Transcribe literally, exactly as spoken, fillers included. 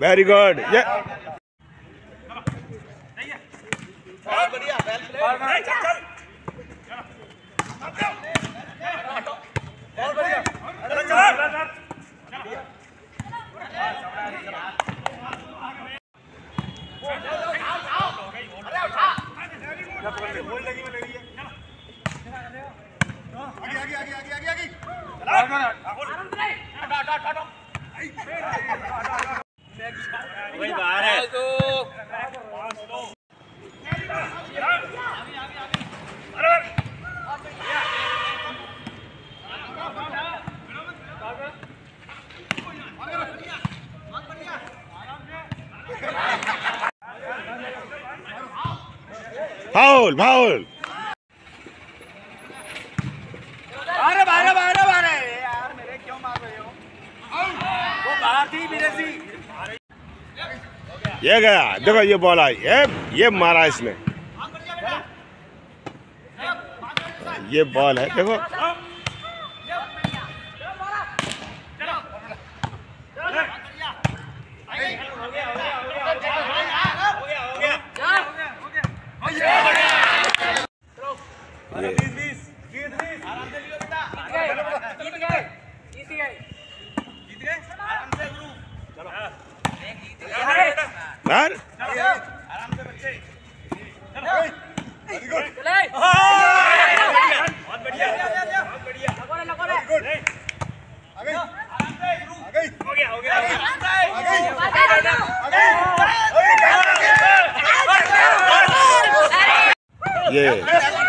Very good. ये बहुत बढ़िया, वेल प्ले। चल चल बहुत बढ़िया, अरे चल आगे आगे आगे आगे आगे आगे वही बाहर है तो फाउल फाउल। अरे बाहर बाहर बाहर यार, मेरे क्यों मार रहे हो? वो बाहर थी मेरे सी। ये गया, देखो ये बॉल आई, ये ये मारा इसने, ये बॉल है देखो। यार आराम से बच्चे, बहुत बढ़िया बहुत बढ़िया, हो गया हो गया ये